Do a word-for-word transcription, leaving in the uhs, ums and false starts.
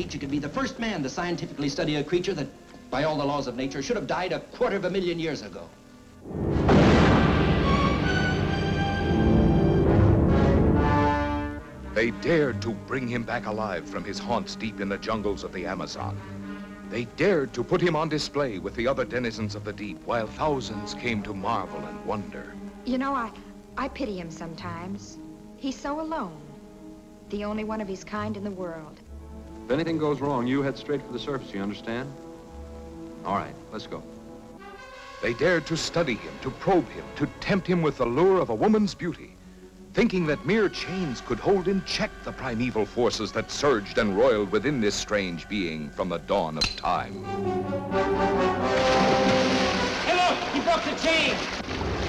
nature could be the first man to scientifically study a creature that, by all the laws of nature, should have died a quarter of a million years ago. They dared to bring him back alive from his haunts deep in the jungles of the Amazon. They dared to put him on display with the other denizens of the deep, while thousands came to marvel and wonder. You know, I, I pity him sometimes. He's so alone. The only one of his kind in the world. If anything goes wrong, you head straight for the surface, you understand? All right, let's go. They dared to study him, to probe him, to tempt him with the lure of a woman's beauty, thinking that mere chains could hold in check the primeval forces that surged and roiled within this strange being from the dawn of time. Hey, look! He broke the chain!